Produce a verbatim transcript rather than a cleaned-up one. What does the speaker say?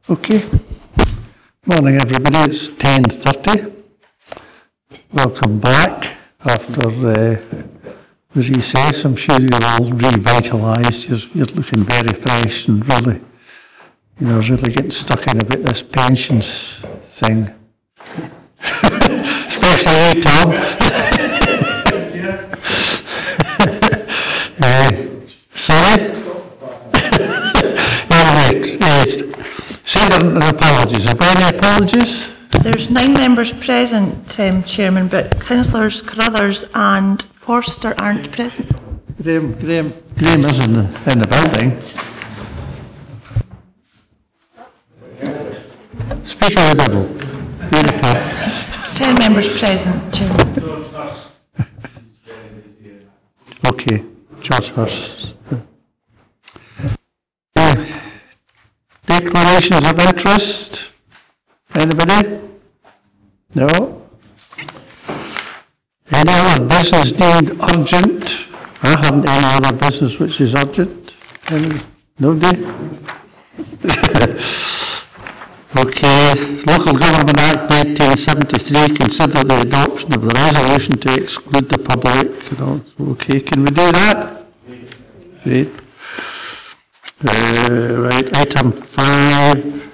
Okay. Morning, everybody. It's ten thirty. Welcome back after uh, the recess. I'm sure you're all revitalised. You're, you're looking very fresh and really, you know, really getting stuck in about this pensions thing. Especially you, Tom. uh, sorry? Anyway, uh, send an apologies. Have we any apologies? There's nine members present, um, Chairman, but Councillors Carruthers and Forster aren't present. Graham, Graham, Graham is in the, in the building. Speaker of the Devil. Ten members present, Chairman. Okay, George Hurst. Uh, declarations of interest? Anybody? No? Any other business deemed urgent? I haven't any other business which is urgent. Any? Nobody? Okay. Local Government Act nineteen seventy-three, consider the adoption of the resolution to exclude the public. You know, okay, can we do that? Great. Uh, right, item five.